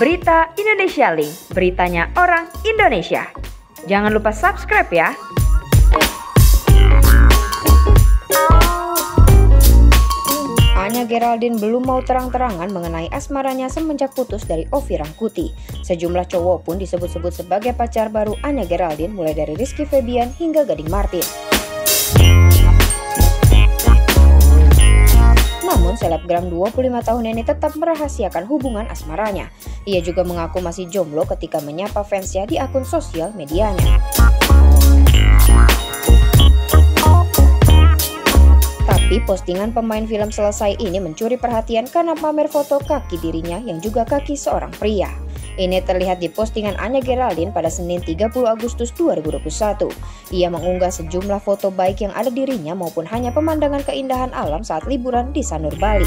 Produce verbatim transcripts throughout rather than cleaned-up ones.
Berita Indonesia Link, beritanya orang Indonesia. Jangan lupa subscribe ya. Anya Geraldine belum mau terang-terangan mengenai asmaranya semenjak putus dari Ovi Rangkuti. Sejumlah cowok pun disebut-sebut sebagai pacar baru Anya Geraldine, mulai dari Rizky Febian hingga Gading Martin. Namun selebgram dua puluh lima tahun ini tetap merahasiakan hubungan asmaranya. Ia juga mengaku masih jomblo ketika menyapa fansnya di akun sosial medianya. Tapi postingan pemain film Selesai ini mencuri perhatian karena pamer foto kaki dirinya yang juga kaki seorang pria. Ini terlihat di postingan Anya Geraldine pada Senin tiga puluh Agustus dua ribu dua puluh satu. Ia mengunggah sejumlah foto baik yang ada dirinya maupun hanya pemandangan keindahan alam saat liburan di Sanur, Bali.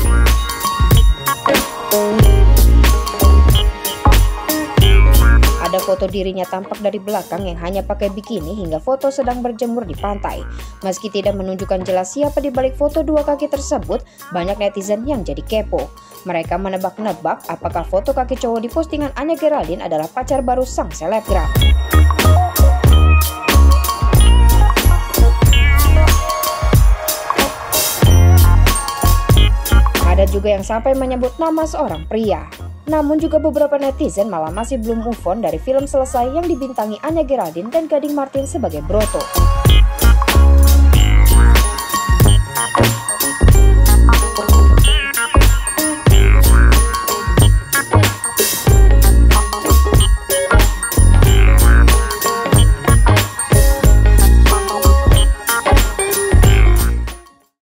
Ada foto dirinya tampak dari belakang yang hanya pakai bikini hingga foto sedang berjemur di pantai. Meski tidak menunjukkan jelas siapa di balik foto dua kaki tersebut, banyak netizen yang jadi kepo. Mereka menebak-nebak apakah foto kaki cowok di postingan Anya Geraldine adalah pacar baru sang selebgram. Ada juga yang sampai menyebut nama seorang pria. Namun juga beberapa netizen malah masih belum move on dari film Selesai yang dibintangi Anya Geraldine dan Gading Martin sebagai Broto.